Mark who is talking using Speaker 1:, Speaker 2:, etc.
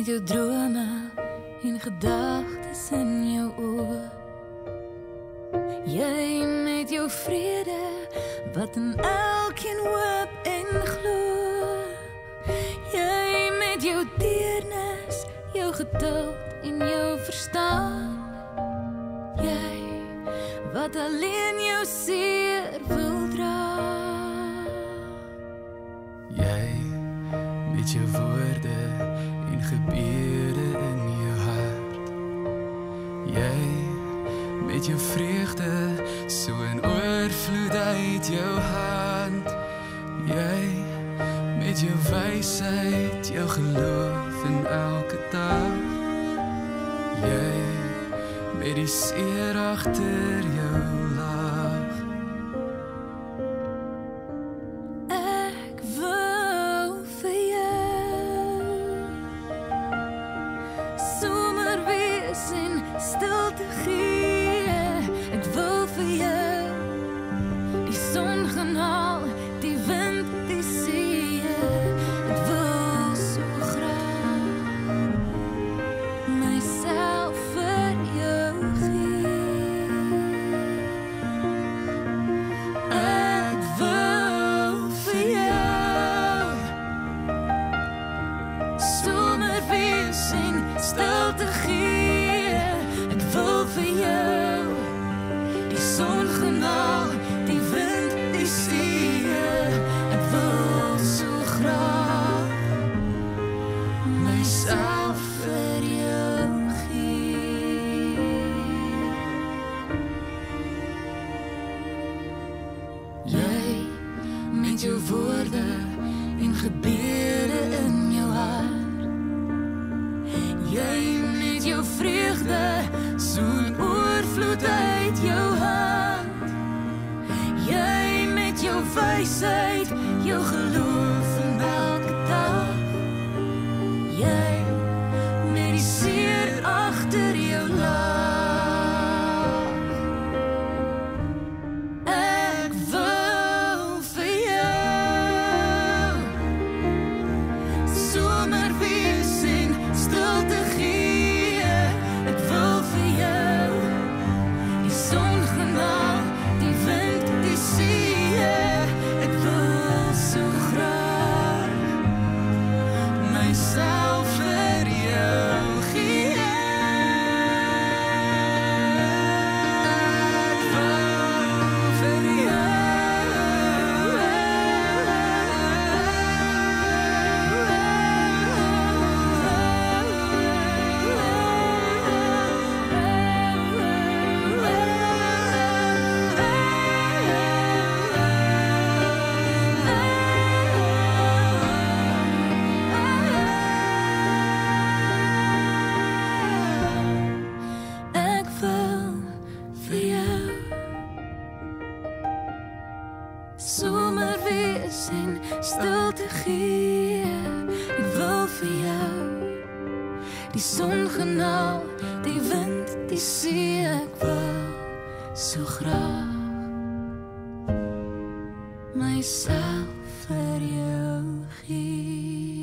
Speaker 1: met jou drome en gedagtes in jou oë. Jy met jou vrede wat in elkeen hoop en glo. Jy met jou deernis, jou geduld en jou verstaan. Jy wat alleen jou seer wil dra.
Speaker 2: Jy met jou woorde en gebede in jou hart. Jy met jou vreugde so in oorvloed uit jou hand. Jy met jou wysheid, jou geloof in elke dag. Jy met die seer agter jou lach.
Speaker 1: Ek wou vir jou somer wees en stilte gee. Ek wil vir jou die son gaan haal, die wind, die see. Ek wil so graag myself vir jou gee. Ek wil vir jou somer wees en stilte gee. Ek wil vir jou die son gaan haal, die wind, die see. Ek wil so graag myself vir jou gee. Jy met jou woorde en gebede in jou hart. Jy met jou vreugde so in oorvloed uit jou hand. Jy met jou wysheid, jou geloof in elke dag. Jy met die seer agter jou lach. Ek wil vir jou somer wees en stilte gee. Ek wil vir jou die son gaan haal, die wind, die see. Ek wil so graag myself vir jou gee. Ek wil vir Ek wil vir jou somer wees en stilte gee. Ek wil vir jou die son gaan haal, die wind, die see. Ek wil so graag myself vir jou gee.